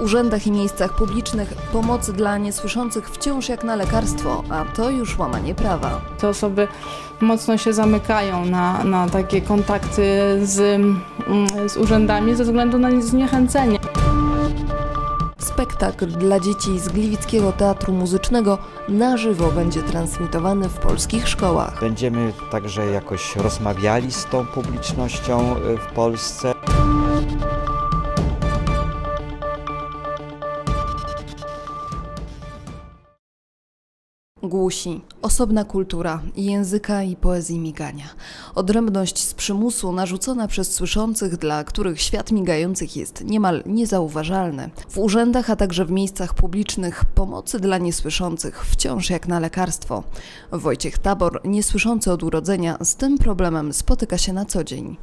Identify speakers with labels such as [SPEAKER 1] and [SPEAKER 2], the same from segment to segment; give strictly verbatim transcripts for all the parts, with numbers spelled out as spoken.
[SPEAKER 1] urzędach i miejscach publicznych pomoc dla niesłyszących wciąż jak na lekarstwo, a to już łamanie prawa.
[SPEAKER 2] Te osoby mocno się zamykają na, na takie kontakty z, z urzędami ze względu na zniechęcenie.
[SPEAKER 1] Spektakl dla dzieci z Gliwickiego Teatru Muzycznego na żywo będzie transmitowany w polskich szkołach.
[SPEAKER 3] Będziemy także jakoś rozmawiali z tą publicznością w Polsce.
[SPEAKER 1] Głusi, osobna kultura języka i poezji migania. Odrębność z przymusu narzucona przez słyszących, dla których świat migających jest niemal niezauważalny. W urzędach, a także w miejscach publicznych pomocy dla niesłyszących wciąż jak na lekarstwo. Wojciech Tabor, niesłyszący od urodzenia, z tym problemem spotyka się na co dzień.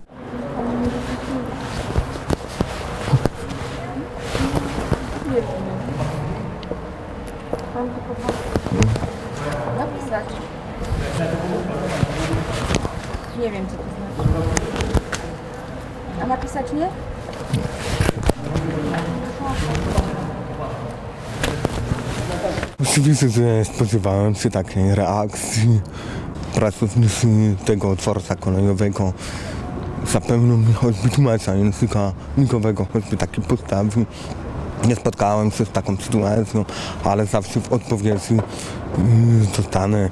[SPEAKER 4] Napisać. Nie wiem, co to znaczy. A napisać nie?
[SPEAKER 5] Oczywiście, że spodziewałem się takiej reakcji. Pracownicy tego dworca kolejowego zapewnią mi choćby tłumacza języka migowego, choćby takiej podstawy. Nie spotkałem się z taką sytuacją, ale zawsze w odpowiedzi dostanę,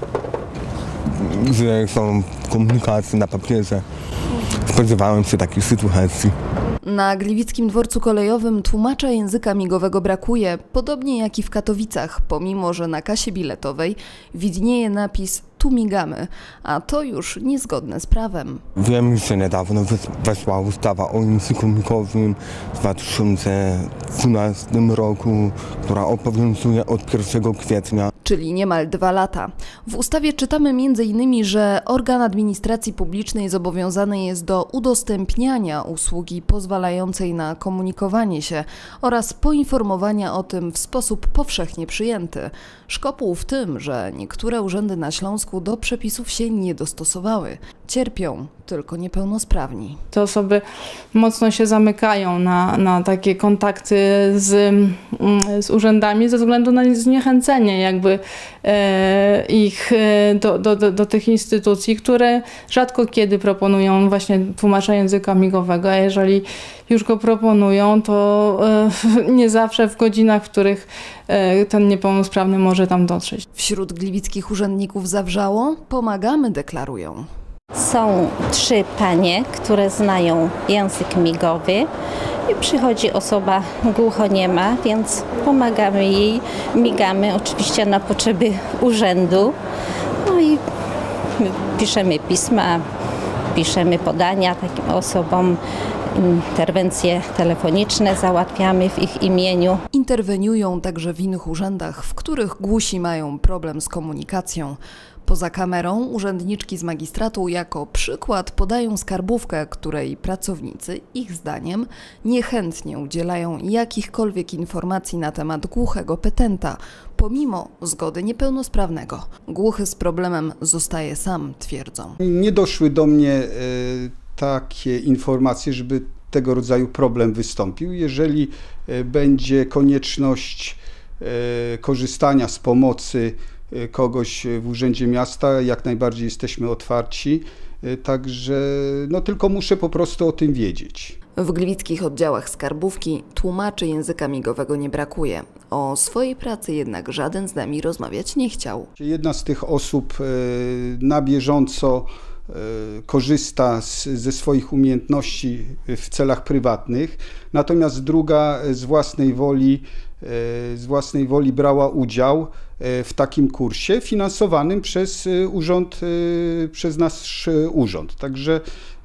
[SPEAKER 5] że są komunikacje na papierze. Spodziewałem się takiej sytuacji.
[SPEAKER 1] Na Gliwickim Dworcu Kolejowym tłumacza języka migowego brakuje, podobnie jak i w Katowicach, pomimo że na kasie biletowej widnieje napis "Tu migamy", a to już niezgodne z prawem.
[SPEAKER 5] Wiem, że niedawno weszła ustawa o języku migowym w dwa tysiące dwunastym roku, która obowiązuje od pierwszego kwietnia.
[SPEAKER 1] Czyli niemal dwa lata. W ustawie czytamy między innymi, że organ administracji publicznej zobowiązany jest do udostępniania usługi pozwalającej na komunikowanie się oraz poinformowania o tym w sposób powszechnie przyjęty. Szkopuł w tym, że niektóre urzędy na Śląsku do przepisów się nie dostosowały. Cierpią tylko niepełnosprawni.
[SPEAKER 2] Te osoby mocno się zamykają na, na takie kontakty z, z urzędami ze względu na zniechęcenie jakby e, ich do, do, do, do tych instytucji, które rzadko kiedy proponują właśnie tłumacza języka migowego, a jeżeli już go proponują, to e, nie zawsze w godzinach, w których e, ten niepełnosprawny może tam dotrzeć.
[SPEAKER 1] Wśród gliwickich urzędników zawrzało pomagamy, deklarują.
[SPEAKER 6] Są trzy panie, które znają język migowy i przychodzi osoba głuchoniema, więc pomagamy jej, migamy oczywiście na potrzeby urzędu. No i piszemy pisma, piszemy podania takim osobom, interwencje telefoniczne załatwiamy w ich imieniu.
[SPEAKER 1] Interweniują także w innych urzędach, w których głusi mają problem z komunikacją. Poza kamerą urzędniczki z magistratu jako przykład podają skarbówkę, której pracownicy, ich zdaniem, niechętnie udzielają jakichkolwiek informacji na temat głuchego petenta, pomimo zgody niepełnosprawnego. Głuchy z problemem zostaje sam, twierdzą.
[SPEAKER 7] Nie doszły do mnie e, takie informacje, żeby tego rodzaju problem wystąpił. Jeżeli e, będzie konieczność e, korzystania z pomocy kogoś w Urzędzie Miasta, jak najbardziej jesteśmy otwarci, także no tylko muszę po prostu o tym wiedzieć.
[SPEAKER 1] W gliwickich oddziałach skarbówki tłumaczy języka migowego nie brakuje. O swojej pracy jednak żaden z nami rozmawiać nie chciał.
[SPEAKER 7] Jedna z tych osób na bieżąco korzysta z, ze swoich umiejętności w celach prywatnych, natomiast druga z własnej woli, z własnej woli brała udział w takim kursie finansowanym przez urząd, przez nasz urząd. Także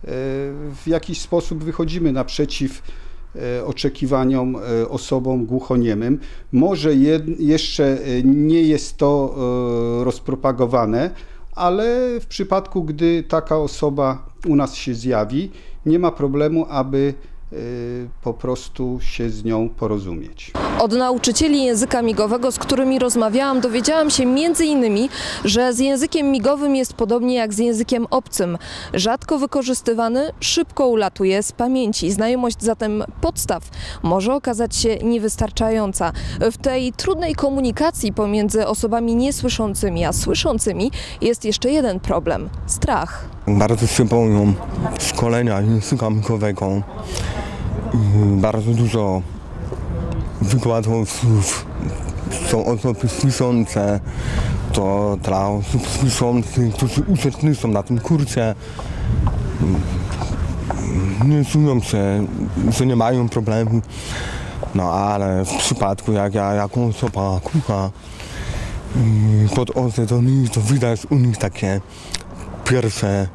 [SPEAKER 7] w jakiś sposób wychodzimy naprzeciw oczekiwaniom osobom głuchoniemym. Może je, jeszcze nie jest to rozpropagowane, ale w przypadku, gdy taka osoba u nas się zjawi, nie ma problemu, aby po prostu się z nią porozumieć.
[SPEAKER 1] Od nauczycieli języka migowego, z którymi rozmawiałam, dowiedziałam się między innymi, że z językiem migowym jest podobnie jak z językiem obcym. Rzadko wykorzystywany, szybko ulatuje z pamięci. Znajomość zatem podstaw może okazać się niewystarczająca. W tej trudnej komunikacji pomiędzy osobami niesłyszącymi a słyszącymi jest jeszcze jeden problem – strach.
[SPEAKER 5] Bardzo się boją szkolenia języka migowego. Bardzo dużo wykładowców są osoby słyszące. To dla osób słyszących, którzy uczestniczą na tym kursie, nie czują się, że nie mają problemu. No ale w przypadku jak ja jako osoba głucha pod oce do nich, to widać u nich takie pierwsze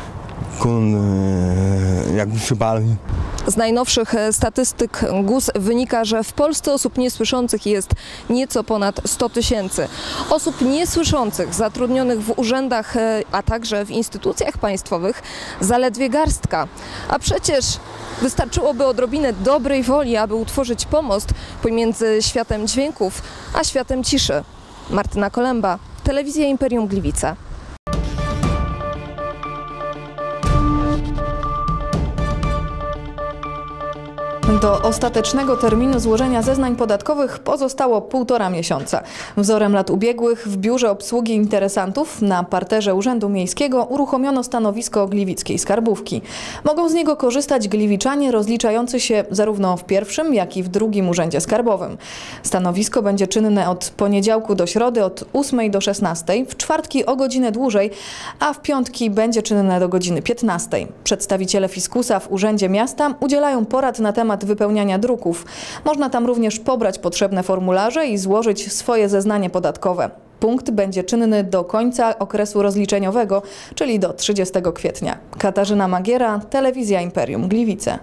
[SPEAKER 5] jakby się bali.
[SPEAKER 1] Z najnowszych statystyk G U S wynika, że w Polsce osób niesłyszących jest nieco ponad sto tysięcy. Osób niesłyszących zatrudnionych w urzędach, a także w instytucjach państwowych zaledwie garstka. A przecież wystarczyłoby odrobinę dobrej woli, aby utworzyć pomost pomiędzy światem dźwięków a światem ciszy. Martyna Kolęba, Telewizja Imperium Gliwice.
[SPEAKER 8] Do ostatecznego terminu złożenia zeznań podatkowych pozostało półtora miesiąca. Wzorem lat ubiegłych w Biurze Obsługi Interesantów na parterze Urzędu Miejskiego uruchomiono stanowisko gliwickiej skarbówki. Mogą z niego korzystać gliwiczanie rozliczający się zarówno w pierwszym, jak i w drugim urzędzie skarbowym. Stanowisko będzie czynne od poniedziałku do środy od ósmej do szesnastej, w czwartki o godzinę dłużej, a w piątki będzie czynne do godziny piętnastej. Przedstawiciele fiskusa w Urzędzie Miasta udzielają porad na temat wypełniania druków. Można tam również pobrać potrzebne formularze i złożyć swoje zeznanie podatkowe. Punkt będzie czynny do końca okresu rozliczeniowego, czyli do trzydziestego kwietnia. Katarzyna Magiera, Telewizja Imperium Gliwice.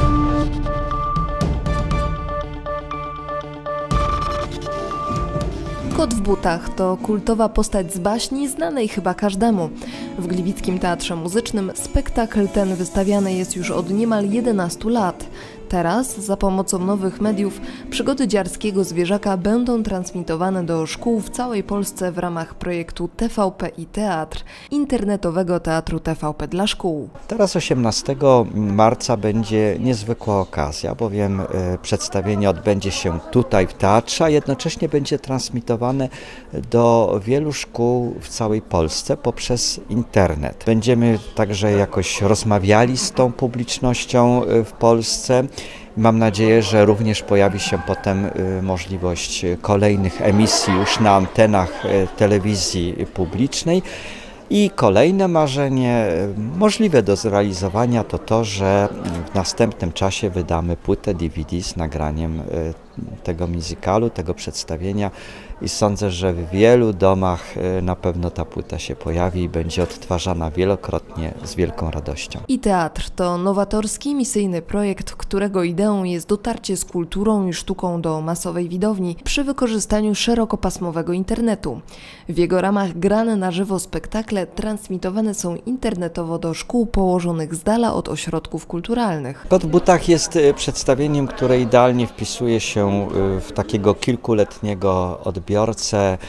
[SPEAKER 1] Kot w butach to kultowa postać z baśni znanej chyba każdemu. W Gliwickim Teatrze Muzycznym spektakl ten wystawiany jest już od niemal jedenastu lat. Teraz, za pomocą nowych mediów, przygody dziarskiego zwierzaka będą transmitowane do szkół w całej Polsce w ramach projektu T V P i Teatr, internetowego teatru T V P dla szkół.
[SPEAKER 3] Teraz osiemnastego marca będzie niezwykła okazja, bowiem przedstawienie odbędzie się tutaj w teatrze, a jednocześnie będzie transmitowane do wielu szkół w całej Polsce poprzez internet. Będziemy także jakoś rozmawiali z tą publicznością w Polsce. Mam nadzieję, że również pojawi się potem możliwość kolejnych emisji już na antenach telewizji publicznej. I kolejne marzenie możliwe do zrealizowania to to, że w następnym czasie wydamy płytę D V D z nagraniem tego musicalu, tego przedstawienia i sądzę, że w wielu domach na pewno ta płyta się pojawi i będzie odtwarzana wielokrotnie z wielką radością.
[SPEAKER 1] I teatr to nowatorski, misyjny projekt, którego ideą jest dotarcie z kulturą i sztuką do masowej widowni przy wykorzystaniu szerokopasmowego internetu. W jego ramach grane na żywo spektakle transmitowane są internetowo do szkół położonych z dala od ośrodków kulturalnych.
[SPEAKER 3] Kot w butach jest przedstawieniem, które idealnie wpisuje się w takiego kilkuletniego odbiorcę.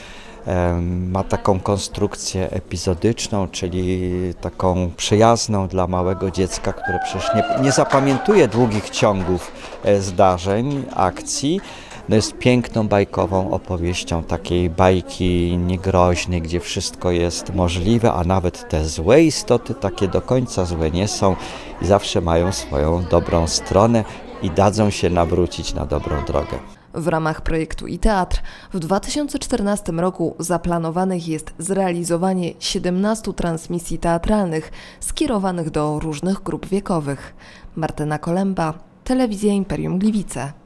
[SPEAKER 3] Ma taką konstrukcję epizodyczną, czyli taką przyjazną dla małego dziecka, które przecież nie, nie zapamiętuje długich ciągów zdarzeń, akcji. No jest piękną, bajkową opowieścią takiej bajki niegroźnej, gdzie wszystko jest możliwe, a nawet te złe istoty takie do końca złe nie są i zawsze mają swoją dobrą stronę i dadzą się nawrócić na dobrą drogę.
[SPEAKER 1] W ramach projektu i Teatr w dwa tysiące czternastym roku zaplanowanych jest zrealizowanie siedemnastu transmisji teatralnych skierowanych do różnych grup wiekowych. Martyna Kolęba, Telewizja Imperium Gliwice.